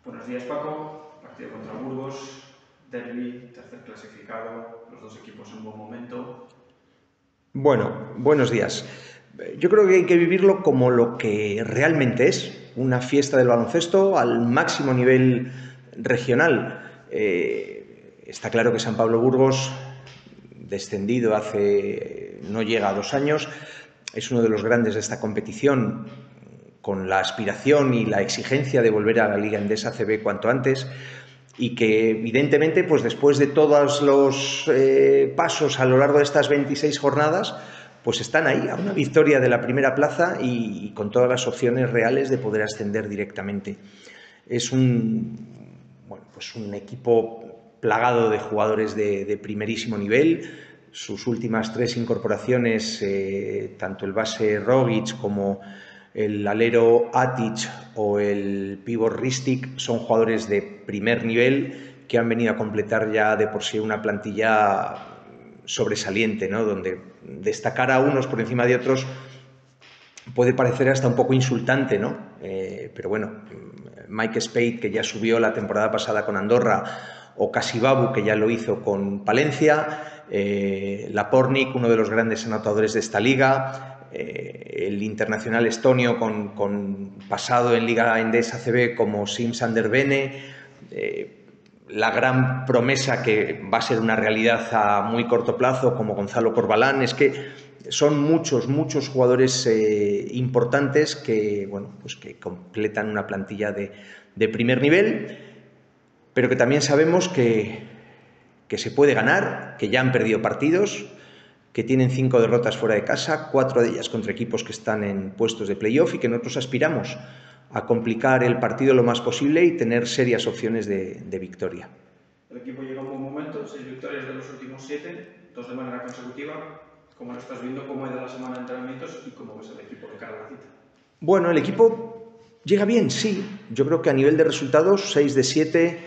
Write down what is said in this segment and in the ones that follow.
Buenos días, Paco. Partido contra Burgos, derbi, tercer clasificado, los dos equipos en buen momento. Bueno, buenos días. Yo creo que hay que vivirlo como lo que realmente es, una fiesta del baloncesto al máximo nivel regional. Está claro que San Pablo Burgos, descendido hace no llega a 2 años, es uno de los grandes de esta competición, con la aspiración y la exigencia de volver a la Liga Endesa CB cuanto antes, y que evidentemente, pues después de todos los pasos a lo largo de estas 26 jornadas, pues están ahí a una victoria de la primera plaza y con todas las opciones reales de poder ascender directamente. Es un equipo plagado de jugadores de primerísimo nivel. Sus últimas 3 incorporaciones, tanto el base Rogic como el alero Atic o el pívot Ristic, son jugadores de primer nivel que han venido a completar ya de por sí una plantilla sobresaliente, ¿no? Donde destacar a unos por encima de otros puede parecer hasta un poco insultante, ¿no? Pero bueno, Mike Spade, que ya subió la temporada pasada con Andorra, o Kasibabu, que ya lo hizo con Palencia, Lapornik, uno de los grandes anotadores de esta liga, el internacional estonio con pasado en Liga Endesa CB como Sim Sanderbene, la gran promesa que va a ser una realidad a muy corto plazo como Gonzalo Corbalán. Es que son muchos jugadores importantes que, bueno, pues que completan una plantilla de primer nivel, pero que también sabemos que se puede ganar, que ya han perdido partidos, que tienen 5 derrotas fuera de casa, 4 de ellas contra equipos que están en puestos de playoff, y que nosotros aspiramos a complicar el partido lo más posible y tener serias opciones de victoria. El equipo llega a un buen momento, 6 victorias de los últimos 7, 2 de manera consecutiva. ¿Cómo lo estás viendo? ¿Cómo ha ido la semana de entrenamientos? ¿Y cómo ves el equipo de cara a la cita? Bueno, el equipo llega bien, sí. Yo creo que a nivel de resultados, 6 de 7,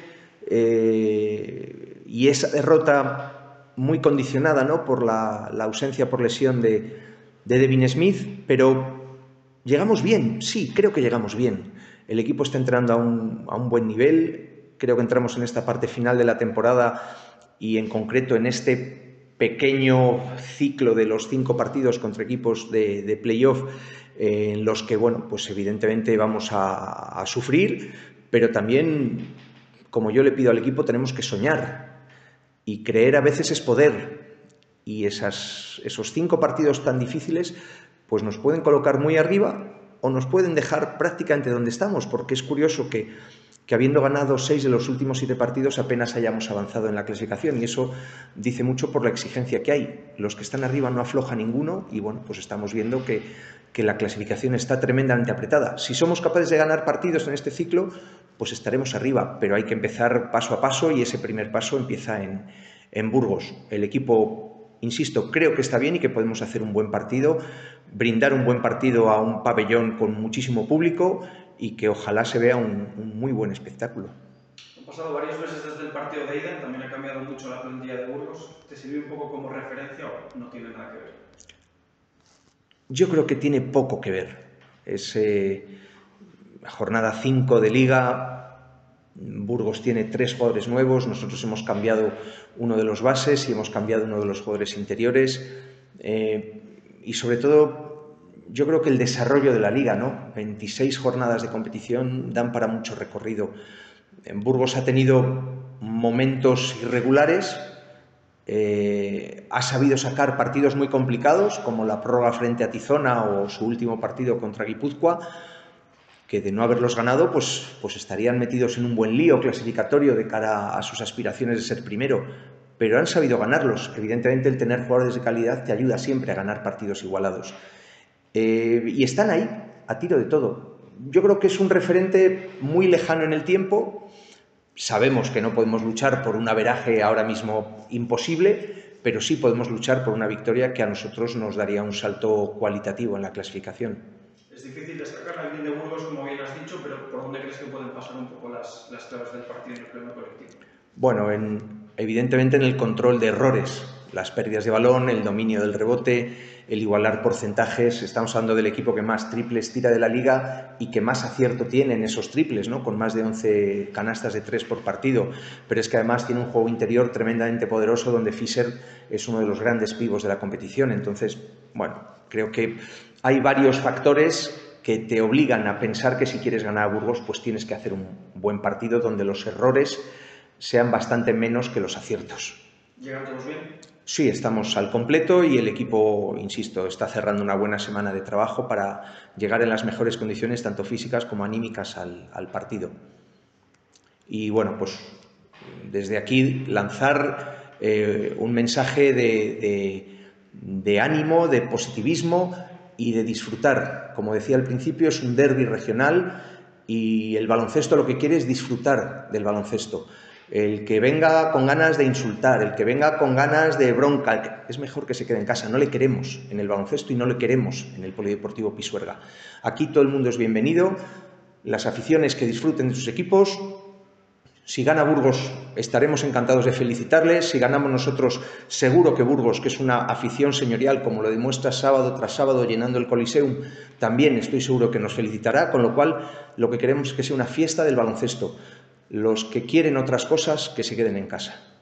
y esa derrota muy condicionada, ¿no?, por la ausencia por lesión de Devin Smith, pero llegamos bien, sí, creo que llegamos bien. El equipo está entrando a un buen nivel. Creo que entramos en esta parte final de la temporada y en concreto en este pequeño ciclo de los 5 partidos contra equipos de playoff, en los que, bueno, pues evidentemente vamos a sufrir, pero también, como yo le pido al equipo, tenemos que soñar, y creer a veces es poder, y esos 5 partidos tan difíciles pues nos pueden colocar muy arriba o nos pueden dejar prácticamente donde estamos, porque es curioso que habiendo ganado 6 de los últimos 7 partidos apenas hayamos avanzado en la clasificación, y eso dice mucho por la exigencia que hay. Los que están arriba no afloja ninguno, y bueno, pues estamos viendo que la clasificación está tremendamente apretada. Si somos capaces de ganar partidos en este ciclo, pues estaremos arriba, pero hay que empezar paso a paso, y ese primer paso empieza en Burgos. El equipo, insisto, creo que está bien y que podemos hacer un buen partido, brindar un buen partido a un pabellón con muchísimo público, y que ojalá se vea un muy buen espectáculo. Han pasado varios meses desde el partido de ida, también ha cambiado mucho la plantilla de Burgos. ¿Te sirve un poco como referencia o no tiene nada que ver? Yo creo que tiene poco que ver. Es la jornada 5 de Liga. Burgos tiene 3 jugadores nuevos, nosotros hemos cambiado uno de los bases y hemos cambiado uno de los jugadores interiores, y sobre todo yo creo que el desarrollo de la Liga, ¿no? 26 jornadas de competición dan para mucho recorrido. Burgos ha tenido momentos irregulares, ha sabido sacar partidos muy complicados, como la prórroga frente a Tizona o su último partido contra Guipúzcoa, que de no haberlos ganado, pues estarían metidos en un buen lío clasificatorio de cara a sus aspiraciones de ser primero, pero han sabido ganarlos. Evidentemente, el tener jugadores de calidad te ayuda siempre a ganar partidos igualados. Y están ahí, a tiro de todo. Yo creo que es un referente muy lejano en el tiempo. Sabemos que no podemos luchar por un averaje ahora mismo imposible, pero sí podemos luchar por una victoria que a nosotros nos daría un salto cualitativo en la clasificación. Es difícil destacar alguien de Burgos, como bien has dicho, pero ¿por dónde crees que pueden pasar un poco las claves del partido en el plano colectivo? Bueno, evidentemente en el control de errores. las pérdidas de balón, el dominio del rebote, el igualar porcentajes. Estamos hablando del equipo que más triples tira de la liga y que más acierto tiene en esos triples, ¿no? Con más de 11 canastas de 3 por partido. Pero es que además tiene un juego interior tremendamente poderoso donde Fischer es uno de los grandes pivos de la competición. Entonces, bueno, creo que hay varios factores que te obligan a pensar que si quieres ganar a Burgos, pues tienes que hacer un buen partido donde los errores sean bastante menos que los aciertos. ¿Llegan todos bien? Sí, estamos al completo y el equipo, insisto, está cerrando una buena semana de trabajo para llegar en las mejores condiciones, tanto físicas como anímicas, al partido. Y bueno, pues desde aquí lanzar un mensaje de ánimo, de positivismo y de disfrutar. Como decía al principio, es un derbi regional y el baloncesto lo que quiere es disfrutar del baloncesto. El que venga con ganas de insultar, el que venga con ganas de bronca, es mejor que se quede en casa. No le queremos en el baloncesto y no le queremos en el Polideportivo Pisuerga. Aquí todo el mundo es bienvenido, las aficiones que disfruten de sus equipos. Si gana Burgos, estaremos encantados de felicitarles. Si ganamos nosotros, seguro que Burgos, que es una afición señorial, como lo demuestra sábado tras sábado llenando el Coliseum, también estoy seguro que nos felicitará, con lo cual lo que queremos es que sea una fiesta del baloncesto. Los que quieren otras cosas, que se queden en casa.